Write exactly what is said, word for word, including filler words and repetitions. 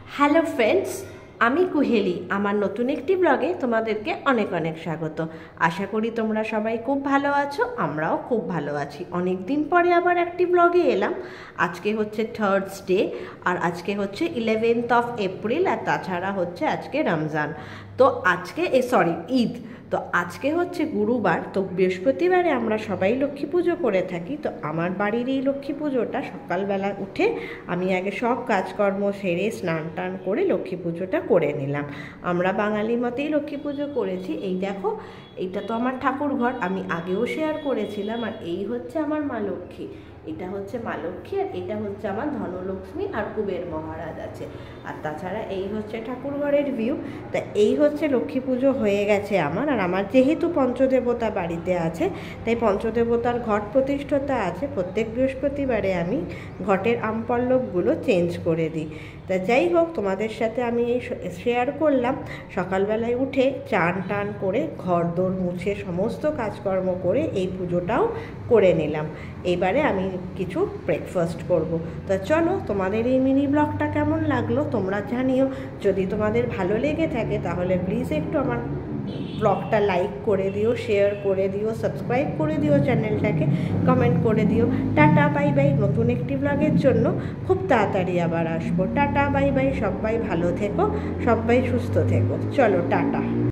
Hello friends, আমি কুহেলি। আমার নতুন একটি ব্লগে তোমাদেরকে অনেক অনেক স্বাগত। আশা করি তোমরা সবাই খুব ভালো আছো, আমরাও খুব ভালো আছি। অনেক দিন পরে আবার একটি ব্লগে এলাম। আজকে হচ্ছে থার্সডে, আর আজকে হচ্ছে ইলেভেন্থ অফ এপ্রিল, আর তাছাড়া হচ্ছে আজকে রমজান। তো আজকে এ সরি ঈদ। তো আজকে হচ্ছে গুরুবার, তো বৃহস্পতিবারে আমরা সবাই লক্ষ্মী পুজো করে থাকি। তো আমার বাড়ির এই লক্ষ্মী পুজোটা সকালবেলা উঠে আমি আগে সব কাজকর্ম সেরে স্নান টান করে লক্ষ্মী পুজোটা করে নিলাম। আমরা বাঙালি মতেই লক্ষ্মী পুজো করেছি। এই দেখো, এইটা তো আমার ঠাকুর ঘর, আমি আগেও শেয়ার করেছিলাম। আর এই হচ্ছে আমার মা লক্ষ্মী, এটা হচ্ছে মা লক্ষ্মী, আর এটা হচ্ছে আমার ধনলক্ষ্মী আর কুবের মহারাজ আছে। আর তাছাড়া এই হচ্ছে ঠাকুর ঘরের ভিউ। তা এই হচ্ছে লক্ষ্মী পুজো হয়ে গেছে আমার। আর আমার যেহেতু পঞ্চদেবতা বাড়িতে আছে, তাই পঞ্চদেবতার ঘট প্রতিষ্ঠাতা আছে। প্রত্যেক বৃহস্পতিবারে আমি ঘটের আমপল্লবগুলো চেঞ্জ করে দিই। তা যাই হোক, তোমাদের সাথে আমি এই শেয়ার করলাম। সকালবেলায় উঠে চান টান করে ঘর দোর মুছে সমস্ত কাজকর্ম করে এই পুজোটাও করে নিলাম। এইবারে আমি কিছু ব্রেকফাস্ট করব। তা চলো, তোমাদের এই মিনি ব্লগটা কেমন লাগলো তোমরা জানিও। যদি তোমাদের ভালো লেগে থাকে তাহলে প্লিজ একটু আমার ব্লগটা লাইক করে দিও, শেয়ার করে দিও, সাবস্ক্রাইব করে দিও চ্যানেলটাকে, কমেন্ট করে দিও। Ta ta bye bye. নতুন একটি ব্লগের জন্য খুব তাড়াতাড়ি আবার আসবো। Ta ta bye bye. সবাই ভালো থেকো, সবাই সুস্থ থেকো। চলো টাটা।